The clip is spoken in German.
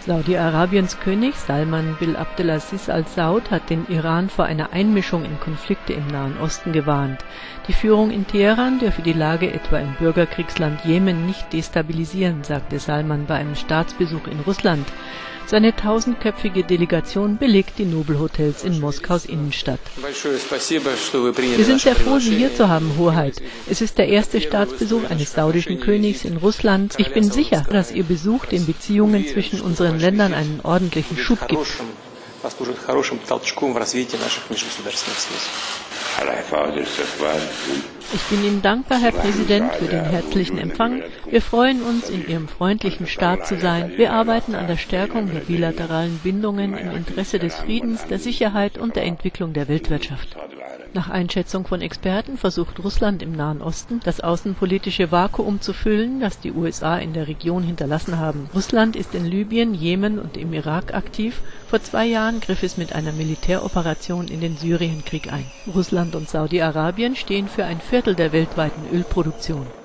Saudi-Arabiens König Salman bin Abdelaziz Al Saud hat den Iran vor einer Einmischung in Konflikte im Nahen Osten gewarnt. Die Führung in Teheran dürfe die Lage etwa im Bürgerkriegsland Jemen nicht destabilisieren, sagte Salman bei einem Staatsbesuch in Russland. Seine 1000-köpfige Delegation belegt die Nobelhotels in Moskaus Innenstadt. Wir sind sehr froh, Sie hier zu haben, Hoheit. Es ist der erste Staatsbesuch eines saudischen Königs in Russland. Ich bin sicher, dass Ihr Besuch den Beziehungen zwischen unseren Ländern einen ordentlichen Schub gibt. Ich bin Ihnen dankbar, Herr Präsident, für den herzlichen Empfang. Wir freuen uns, in Ihrem freundlichen Staat zu sein. Wir arbeiten an der Stärkung der bilateralen Bindungen im Interesse des Friedens, der Sicherheit und der Entwicklung der Weltwirtschaft. Nach Einschätzung von Experten versucht Russland im Nahen Osten, das außenpolitische Vakuum zu füllen, das die USA in der Region hinterlassen haben. Russland ist in Libyen, Jemen und im Irak aktiv. Vor 2 Jahren griff es mit einer Militäroperation in den Syrienkrieg ein. Russland und Saudi-Arabien stehen für 1/4 der weltweiten Ölproduktion.